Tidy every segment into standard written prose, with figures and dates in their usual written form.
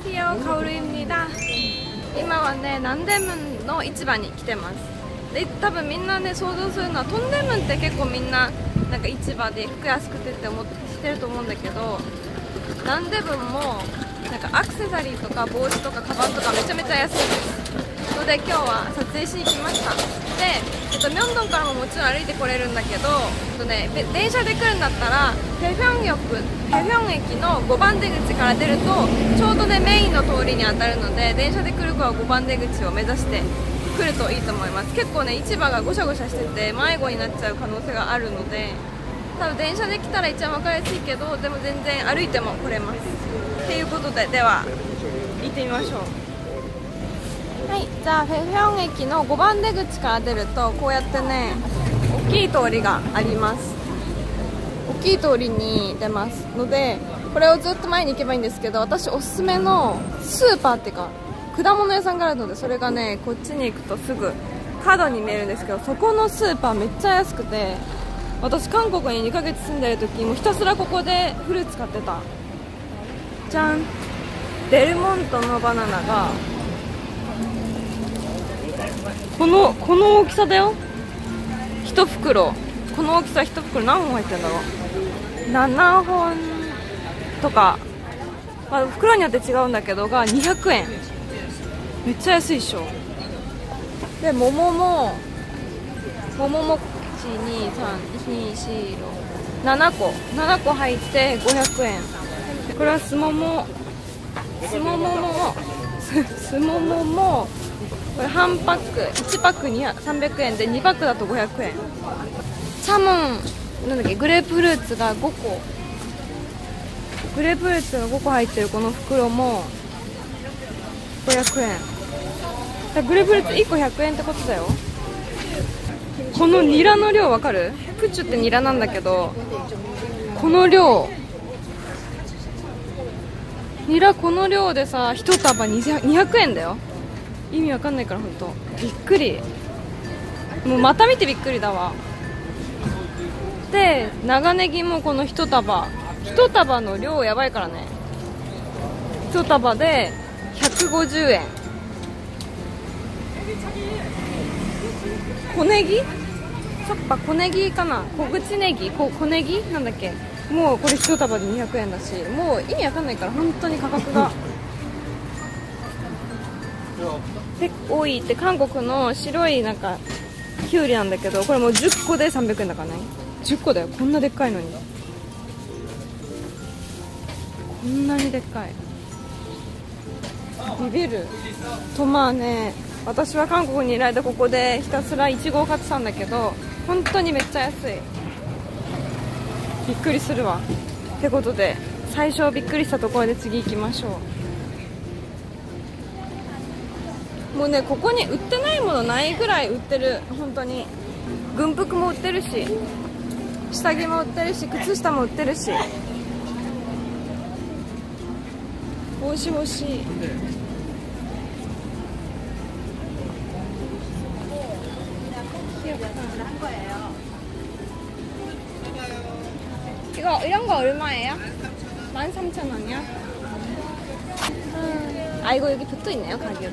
안녕하세요, 가오루입니다. 今はね、南大門の市場に来てます。で、多分みんなね、想像するのはトンデムンって結構みんななんか市場で服安くてって思ってしてると思うんだけど、南大門もなんかアクセサリーとか帽子とかカバンとかめちゃめちゃ安いですので、今日は撮影しに来ました。で、ミョンドンからももちろん歩いてこれるんだけど、電車で来るんだったらペフョン駅の5番出口から出るとちょうどねメインの通りに当たるので、電車で来る子は5番出口を目指して来るといいと思います。結構ね市場がごしゃごしゃしてて迷子になっちゃう可能性があるので、多分電車で来たら一番分かりやすいけど、でも全然歩いても来れます。っていうことで、では行ってみましょう。はい、じゃあフェフョン駅の5番出口から出るとこうやってね大きい通りがあります。大きい通りに出ますので、これをずっと前に行けばいいんですけど、私おすすめのスーパーっていうか果物屋さんがあるので、それがねこっちに行くとすぐ角に見えるんですけど、そこのスーパーめっちゃ安くて、私韓国に2ヶ月住んでる時もひたすらここでフルーツ買ってた。じゃん、デルモントのバナナがこの大きさだよ。1袋、この大きさ1袋何本入ってるんだろう、7本とか、まあ、袋によって違うんだけどが200円、めっちゃ安いっしょ。で桃も7個入って500円。これはスモモもこれ半パック、1パック300円で2パックだと500円。サモンなんだっけ、グレープフルーツが5個入ってるこの袋も500円だ。グレープフルーツ1個100円ってことだよ。このニラの量わかる？プチュってニラなんだけど、この量ニラこの量でさ1束200円だよ。意味わかんないからほんとびっくり。もうまた見てびっくりだわ。で長ネギもこの1束の量やばいからね。1束で150円。小ネギ小ネギかな、小口ネギ、小ネギなんだっけ、もうこれ1束で200円だし、もう意味わかんないから本当に価格が結構多いって。韓国の白いなんかキュウリなんだけど、これもう10個で300円だからね。10個だよ、こんなでっかいのに、こんなにでっかい、ビビると。まあね、私は韓国にいる間ここでひたすらイチゴを買ってたんだけど、本当にめっちゃ安い。びっくりするわ。ってことで最初びっくりしたところで次行きましょう。もうねここに売ってないものないぐらい売ってる。本当に軍服も売ってるし、下着も売ってるし、靴下も売ってるし、帽子欲しい。이런 거 얼마예요? 13,000원이요? 아 이거 여기 붙어 있네요 가격이.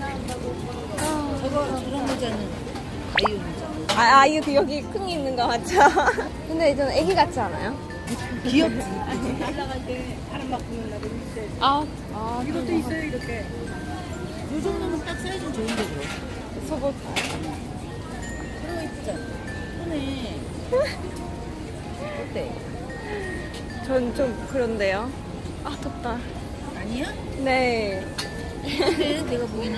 저런 모자는 아이유 모자. 아이유 그 여기 큰 있는 거 맞죠? 근데 저는 애기 같지 않아요? 귀엽지. 올라갈 때 바람 맞고 올라가고 있어요. 이것도 있어요 이렇게. 이 정도면 딱 사이즈는 좋은데 그럼. 써볼까요? 그런 거 이쁘잖아. 그러네. 어때? 전 좀 그런데요. 아 덥다. 아니야? 네. 그래 내가 보이나?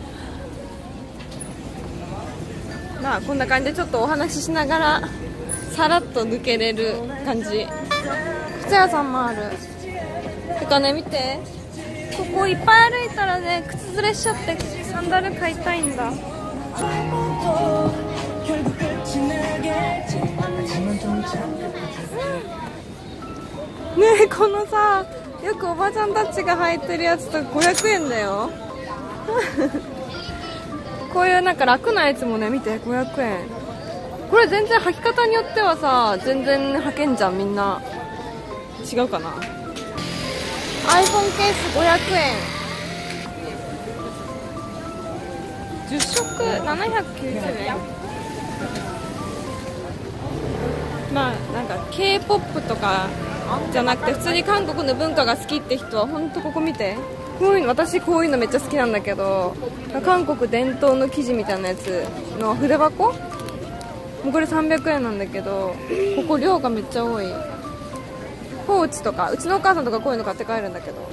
まあこんな感じでちょっとお話ししながらさらっと抜けれる感じ。靴屋さんもある。てかね見て、ここいっぱい歩いたらね靴ずれしちゃってサンダル買いたいんだ。ねえこのさ、よくおばちゃんたちが履いてるやつと500円だよこういうなんか楽なやつもね見て500円。これ全然履き方によってはさ全然履けんじゃん。みんな違うかな。 iPhone ケース500円。 10食790円。まあなんか K-POP とかじゃなくて普通に韓国の文化が好きって人は本当ここ見て、こういうの、私こういうのめっちゃ好きなんだけど、韓国伝統の生地みたいなやつの筆箱、もうこれ300円なんだけど、ここ量がめっちゃ多い。ポーチとか、うちのお母さんとかこういうの買って帰るんだけど、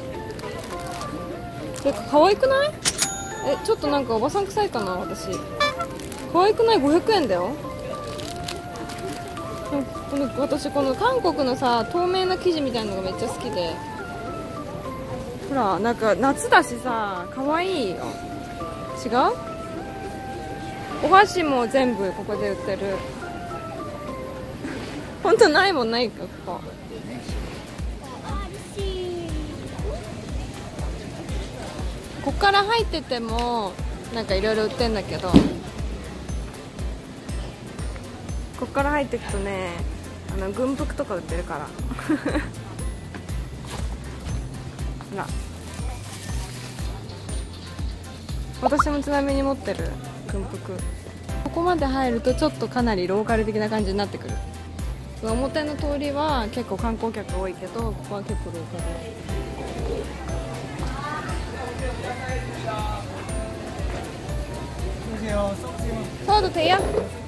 可愛くない？ちょっとなんかおばさん臭いかな私。可愛くない？500円だよ。私この韓国のさ透明な生地みたいなのがめっちゃ好きで、ほらなんか夏だしさ可愛いよ。違う？お箸も全部ここで売ってる。本当ないもんないかここ。こっから入っててもなんかいろいろ売ってんだけど、こっから入っていくとね、軍服とか売ってるからほら、私もちなみに持ってる軍服。ここまで入るとちょっとかなりローカル的な感じになってくる。表の通りは結構観光客多いけど、ここは結構ローカル。써도 돼요?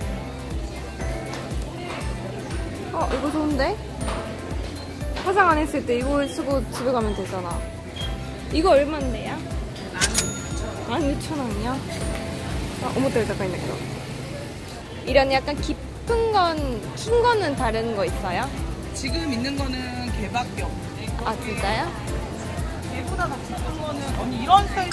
이거 좋은데? 화장 안 했을 때 이거 쓰고 집에 가면 되잖아. 이거 얼마인데요? 16,000원이요? 엄청高いんだけど. 이런 약간 깊은 건, 긴 거는 다른 거 있어요? 지금 있는 거는 걔밖에 없는데. 아, 진짜요? 걔보다 더 깊은 거는 언니 이런 스타일.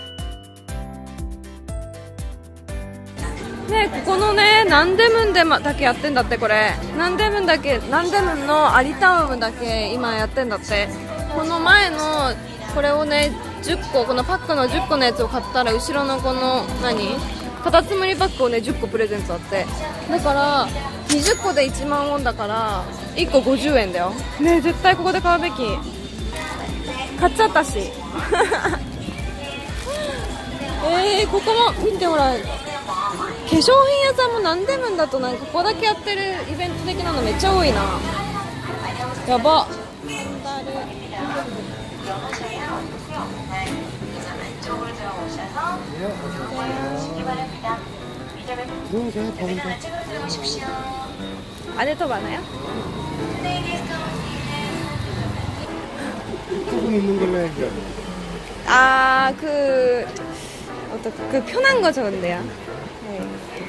ね、ここのね、ナンデムンでだけやってんだって。これナンデムンだけ、ナンデムンのアリタウムだけ今やってんだって。この前のこれをね10個、このパックの10個のやつを買ったら後ろのこのカタツムリパックをね10個プレゼントあって、だから20個で1万ウォンだから1個50円だよね。絶対ここで買うべき。買っちゃったしここも見て、ほら化粧品屋さんもなんでもんだとなんかここだけやってるイベント的なのめっちゃ多いな。やば。안에 더 많아요? 조금 있는 걸로 해야죠. 아, 그 편한 거 좋은데요. 네.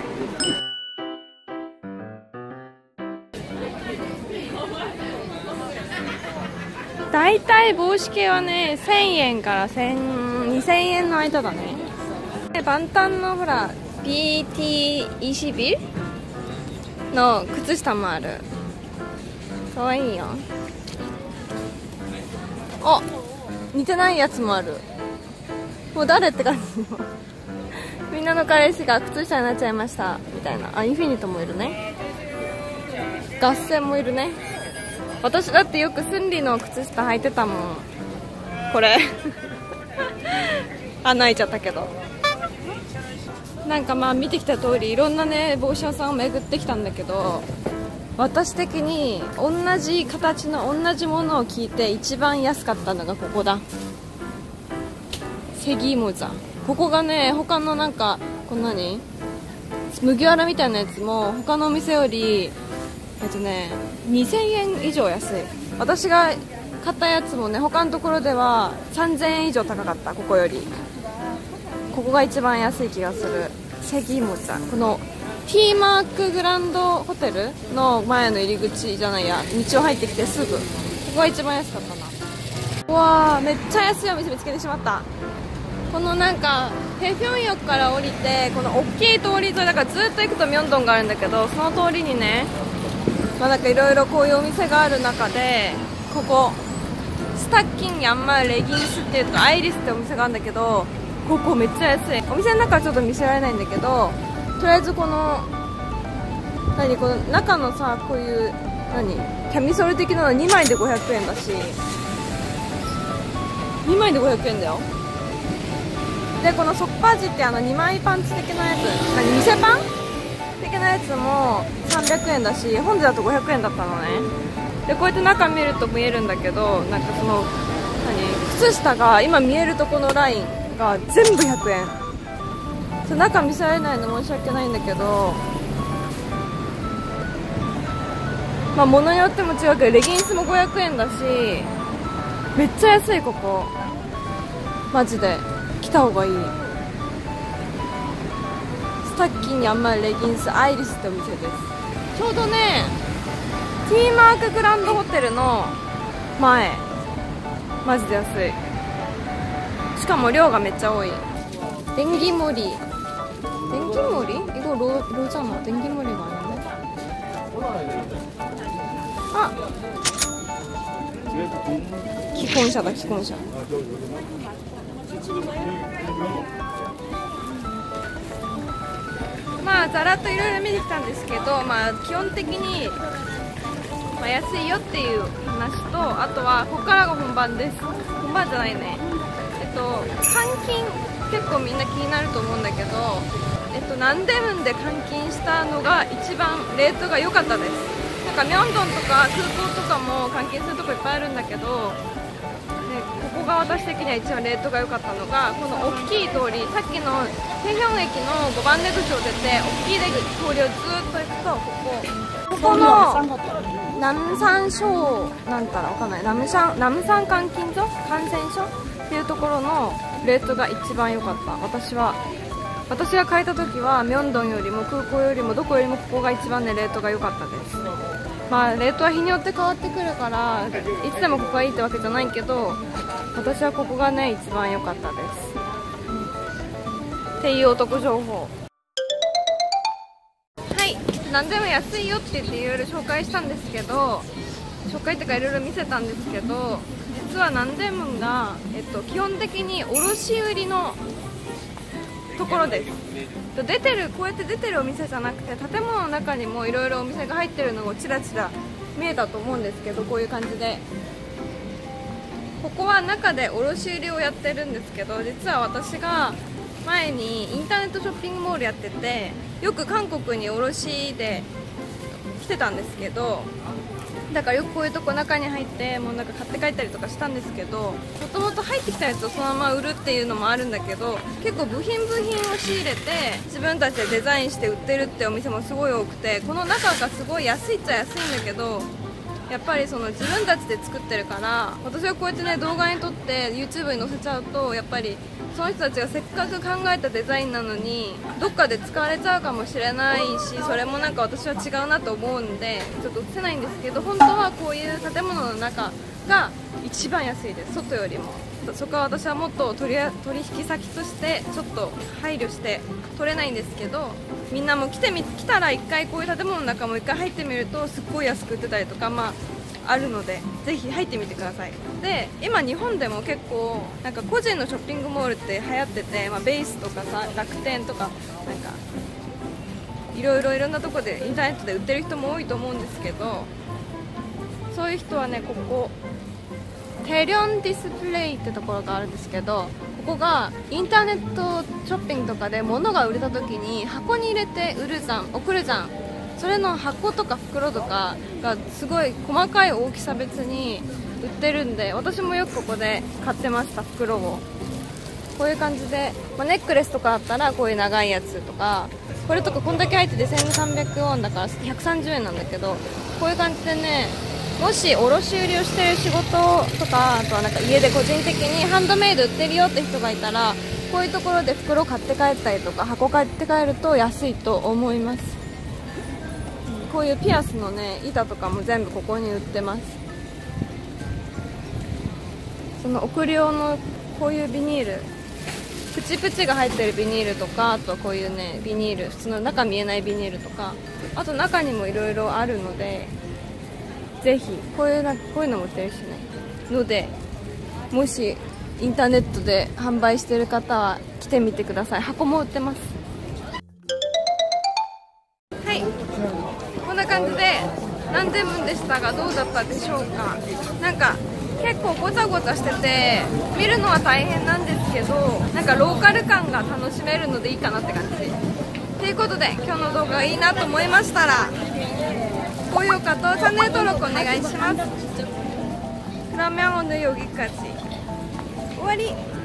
다이타이帽子系はね1000円から2000円の間だね。万端のほら BT21 の靴下もある。かわいいよ。あ、似てないやつもある。もう誰って感じのみんなの彼氏が靴下になっちゃいましたみたいな。あ、インフィニットもいるね。合戦もいるね。私だってよくスンリの靴下履いてたもん。これ穴開いちゃったけど、なんかまあ見てきた通りいろんなね帽子屋さんを巡ってきたんだけど、私的に同じ形の同じものを聞いて一番安かったのがここだ。セギモザ。ここがね、他のなんかこんなに麦わらみたいなやつも他のお店より2000円以上安い。私が買ったやつもね他のところでは3000円以上高かった。ここよりここが一番安い気がする。セギモザ。この T マークグランドホテルの前の入り口じゃないや、道を入ってきてすぐ、ここが一番安かったな。うわー、めっちゃ安いお店見つけてしまった。このなんかヘフョンヨクから降りてこの大きい通り沿いだからずっと行くとミョンドンがあるんだけど、その通りにね、まあなんかいろいろこういうお店がある中で、ここスタッキンヤンマーレギンスっていうとアイリスってお店があるんだけど、ここめっちゃ安い。お店の中はちょっと見せられないんだけど、とりあえずこのこの中のさ、こういうキャミソール的なの2枚で500円だし、2枚で500円だよ。 でこのソッパージって2枚パンツ的なやつ、偽パン的なやつも300円だし、本でだと500円だったのね。でこうやって中見ると見えるんだけど、なんかその靴下が今見えるとこのラインが全部100円。中見せられないの申し訳ないんだけど、まあ物によっても違うけど、レギンスも500円だし、めっちゃ安い。ここマジで来た方がいい。スタッキーにあんまりレギンスアイリスってお店です。ちょうどね T マークグランドホテルの前、マジで安い。しかも量がめっちゃ多い。댕기머리 댕기머리? 이거 로잖아. 댕기머리가 아닌데? 아! 기콘샤다, 기콘샤. まあざらっといろいろ見てきたんですけど、まあ基本的に、まあ、安いよっていう話と、あとはここからが本番です。本番じゃないね。換金結構みんな気になると思うんだけど、ナンデムンで換金したのが一番レートが良かったです。なんかミョンドンとか空港とかも換金するとこいっぱいあるんだけど、ここが私的には一番レートが良かったのが、この大きい通り、さっきのテヒョン駅の5番出口を出て大きい通りをずっと行くと、ここの南山省なんたらわかんない、南山換金所感染所っていうところのレートが一番良かった。私が買えた時はミョンドンよりも空港よりもどこよりもここが一番ねレートが良かったです。まあレートは日によって変わってくるから、いつでもここがいいってわけじゃないけど、私はここがね一番良かったですっていうお得情報。はい、何でも安いよって言っていろいろ紹介したんですけど、紹介ってかいろいろ見せたんですけど、実はナンデムンが、基本的に卸売のところです。出てる、こうやって出てるお店じゃなくて、建物の中にもいろいろお店が入ってるのをちらちら見えたと思うんですけど、こういう感じでここは中で卸売をやってるんですけど、実は私が前にインターネットショッピングモールやってて、よく韓国に卸で来てたんですけど、だからよくこういうとこ中に入ってもうなんか買って帰ったりとかしたんですけど、もともと入ってきたやつをそのまま売るっていうのもあるんだけど、結構部品を仕入れて自分たちでデザインして売ってるってお店もすごい多くて、この中がすごい安いっちゃ安いんだけど、やっぱりその自分たちで作ってるから、私はこうやってね動画に撮って YouTube に載せちゃうと、やっぱりその人たちがせっかく考えたデザインなのにどっかで使われちゃうかもしれないし、それもなんか私は違うなと思うんでちょっと映せないんですけど、本当はこういう建物の中が一番安いです、外よりも。そこは私はもっと取引先としてちょっと配慮して取れないんですけど、みんなも来たら1回こういう建物の中も1回入ってみるとすっごい安く売ってたりとか、まああるのでぜひ入ってみてください。で今日本でも結構なんか個人のショッピングモールって流行ってて、まあ、ベースとかさ楽天とかなんかいろんなとこでインターネットで売ってる人も多いと思うんですけど、そういう人はねここテリョンディスプレイってところがあるんですけど、ここがインターネットショッピングとかで物が売れた時に箱に入れて送るじゃん。それの箱とか袋とかがすごい細かい大きさ別に売ってるんで、私もよくここで買ってました。袋をこういう感じで、まあ、ネックレスとかあったらこういう長いやつとか、これとかこんだけ入ってて1300ウォンだから130円なんだけど、こういう感じでね、もし卸売をしてる仕事とか、あとはなんか家で個人的にハンドメイド売ってるよって人がいたら、こういうところで袋買って帰ったりとか箱買って帰ると安いと思います。こういうピアスのね板とかも全部ここに売ってます。その送り用のこういうビニール、プチプチが入ってるビニールとか、あとこういうねビニール、普通の中見えないビニールとか、あと中にもいろいろあるので、ぜひこういうのも売ってるしね、のでもしインターネットで販売してる方は来てみてください。箱も売ってます。はい、こんな感じでナンデムンでしたがどうだったでしょうか。なんか結構ごちゃごちゃしてて見るのは大変なんですけど、なんかローカル感が楽しめるのでいいかなって感じ。ということで今日の動画がいいなと思いましたら高評価とチャンネル登録お願いします。그러면 오늘 여기까지終わり。